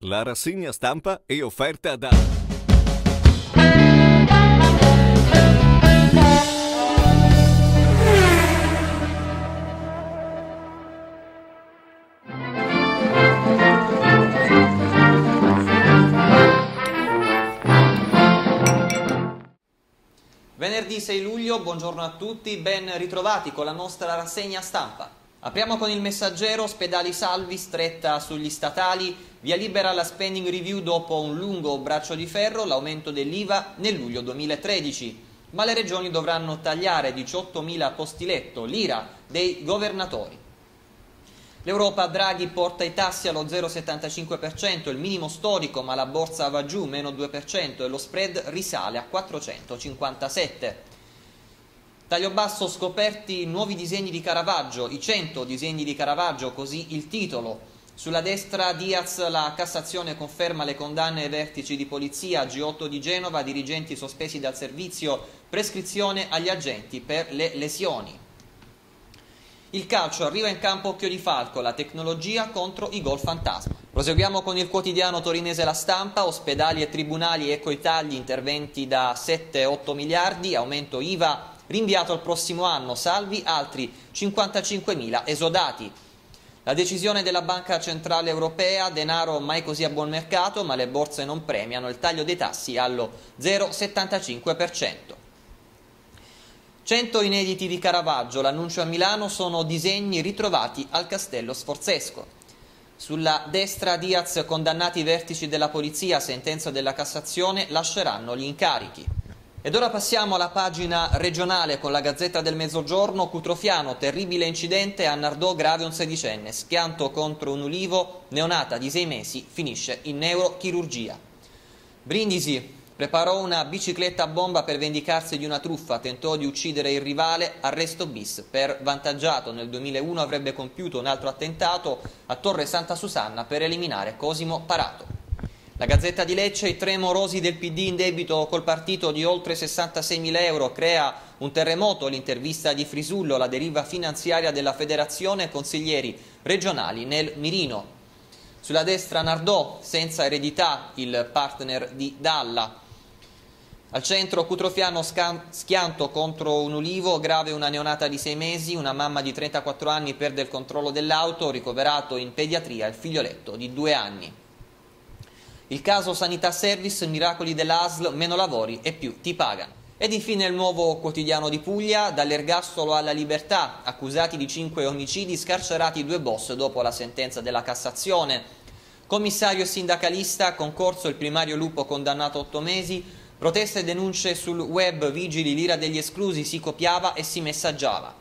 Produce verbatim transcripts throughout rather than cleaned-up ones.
La rassegna stampa è offerta da... Venerdì sei luglio, buongiorno a tutti, ben ritrovati con la nostra rassegna stampa. Apriamo con il Messaggero, ospedali salvi, stretta sugli statali, via libera alla spending review dopo un lungo braccio di ferro, l'aumento dell'I V A nel luglio duemilatredici. Ma le regioni dovranno tagliare diciottomila posti letto, l'ira dei governatori. L'Europa Draghi porta i tassi allo zero virgola settantacinque per cento, il minimo storico, ma la borsa va giù, meno due per cento, e lo spread risale a quattrocentocinquantasette. Taglio basso, scoperti nuovi disegni di Caravaggio, i cento disegni di Caravaggio, così il titolo. Sulla destra Diaz, la Cassazione conferma le condanne ai vertici di polizia, G otto di Genova, dirigenti sospesi dal servizio, prescrizione agli agenti per le lesioni. Il calcio, arriva in campo Occhio di Falco, la tecnologia contro i gol fantasma. Proseguiamo con il quotidiano torinese La Stampa, ospedali e tribunali, ecco i tagli, interventi da sette otto miliardi, aumento I V A, rinviato al prossimo anno, salvi altri cinquantacinquemila esodati. La decisione della Banca Centrale Europea, denaro mai così a buon mercato, ma le borse non premiano, il taglio dei tassi allo zero virgola settantacinque per cento. cento inediti di Caravaggio, l'annuncio a Milano sono disegni ritrovati al Castello Sforzesco. Sulla destra Diaz, condannati i vertici della polizia, sentenza della Cassazione, lasceranno gli incarichi. Ed ora passiamo alla pagina regionale con la Gazzetta del Mezzogiorno. Cutrofiano, terribile incidente, a Nardò grave un sedicenne, schianto contro un ulivo, neonata di sei mesi, finisce in neurochirurgia. Brindisi, preparò una bicicletta a bomba per vendicarsi di una truffa, tentò di uccidere il rivale, arresto bis. Per Vantaggiato nel duemilauno avrebbe compiuto un altro attentato a Torre Santa Susanna per eliminare Cosimo Parato. La Gazzetta di Lecce, i tre morosi del P D in debito col partito di oltre sessantaseimila euro, crea un terremoto, l'intervista di Frisullo, la deriva finanziaria della federazione, consiglieri regionali nel mirino. Sulla destra Nardò, senza eredità, il partner di Dalla. Al centro Cutrofiano, schianto contro un ulivo, grave una neonata di sei mesi, una mamma di trentaquattro anni perde il controllo dell'auto, ricoverato in pediatria il figlioletto di due anni. Il caso Sanità Service, miracoli dell'A S L, meno lavori e più ti pagano. Ed infine il Nuovo Quotidiano di Puglia, dall'ergastolo alla libertà, accusati di cinque omicidi, scarcerati due boss dopo la sentenza della Cassazione. Commissario sindacalista, concorso il primario Lupo condannato a otto mesi, proteste e denunce sul web, vigili, l'ira degli esclusi, si copiava e si messaggiava.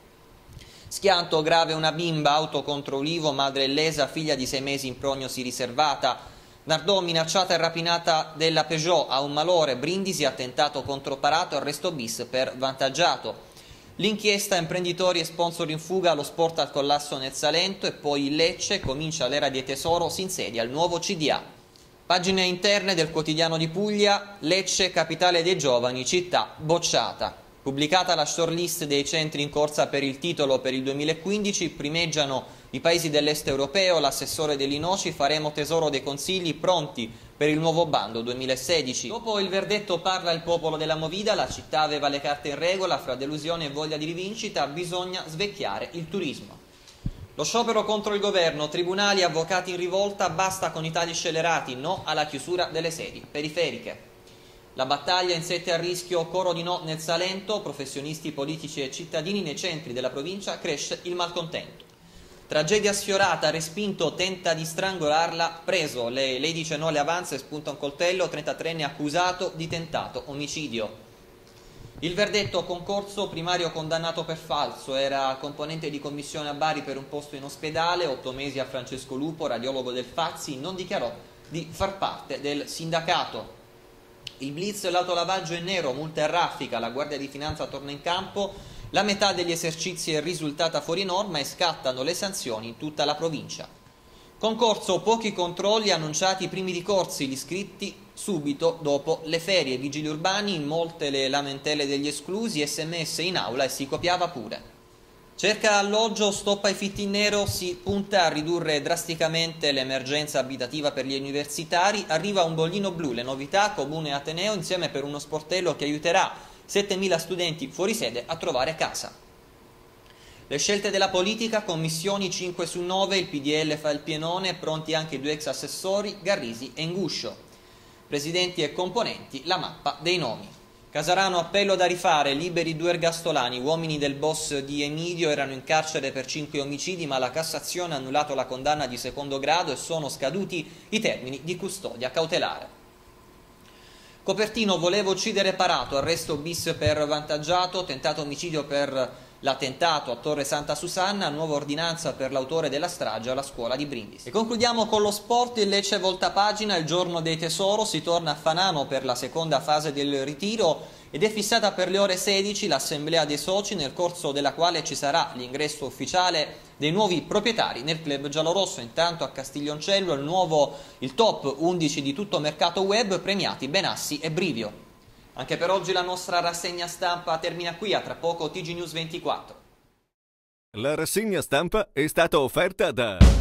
Schianto grave una bimba, auto contro ulivo, madre lesa, figlia di sei mesi in prognosi riservata. Nardò, minacciata e rapinata della Peugeot, a un malore. Brindisi, attentato contro Parato, arresto bis per Vantaggiato. L'inchiesta, imprenditori e sponsor in fuga, lo sport al collasso nel Salento, e poi il Lecce, comincia l'era di Tesoro, si insedia il nuovo C D A. Pagine interne del Quotidiano di Puglia, Lecce, capitale dei giovani, città bocciata. Pubblicata la shortlist dei centri in corsa per il titolo per il duemilaquindici, primeggiano i paesi dell'est europeo, l'assessore dell'Inoci, faremo tesoro dei consigli, pronti per il nuovo bando duemilasedici. Dopo il verdetto parla il popolo della Movida, la città aveva le carte in regola, fra delusione e voglia di rivincita bisogna svecchiare il turismo. Lo sciopero contro il governo, tribunali, avvocati in rivolta, basta con i tagli scellerati, no alla chiusura delle sedi periferiche. La battaglia in sette a rischio, coro di no nel Salento, professionisti, politici e cittadini nei centri della provincia, cresce il malcontento. Tragedia sfiorata, respinto, tenta di strangolarla, preso, lei, lei dice no alle avanze, spunta un coltello, trentatreenne accusato di tentato omicidio. Il verdetto, concorso primario condannato per falso, era componente di commissione a Bari per un posto in ospedale, otto mesi a Francesco Lupo, radiologo del Fazzi, non dichiarò di far parte del sindacato. Il blitz e l'autolavaggio in nero, multa e raffica, la Guardia di Finanza torna in campo, la metà degli esercizi è risultata fuori norma e scattano le sanzioni in tutta la provincia. Concorso, pochi controlli, annunciati i primi ricorsi, gli iscritti subito dopo le ferie, vigili urbani, in molte le lamentele degli esclusi, sms in aula e si copiava pure. Cerca alloggio, stop ai fitti in nero, si punta a ridurre drasticamente l'emergenza abitativa per gli universitari, arriva un bollino blu, le novità Comune e Ateneo insieme per uno sportello che aiuterà settemila studenti fuori sede a trovare casa. Le scelte della politica, commissioni cinque su nove, il P D L fa il pienone, pronti anche i due ex assessori, Garrisi e Inguscio. Presidenti e componenti, la mappa dei nomi. Casarano, appello da rifare, liberi due ergastolani, uomini del boss di Emidio, erano in carcere per cinque omicidi ma la Cassazione ha annullato la condanna di secondo grado e sono scaduti i termini di custodia cautelare. Copertino, volevo uccidere Parato, arresto bis per vantaggiato, tentato omicidio per l'attentato a Torre Santa Susanna, nuova ordinanza per l'autore della strage alla scuola di Brindisi. E concludiamo con lo sport, il Lecce volta pagina, il giorno dei tesoro, si torna a Fanano per la seconda fase del ritiro ed è fissata per le ore sedici l'assemblea dei soci nel corso della quale ci sarà l'ingresso ufficiale dei nuovi proprietari nel club giallorosso. Intanto a Castiglioncello il nuovo, il top undici di tutto mercato web, premiati Benassi e Brivio. Anche per oggi la nostra rassegna stampa termina qui, a tra poco T G News ventiquattro. La rassegna stampa è stata offerta da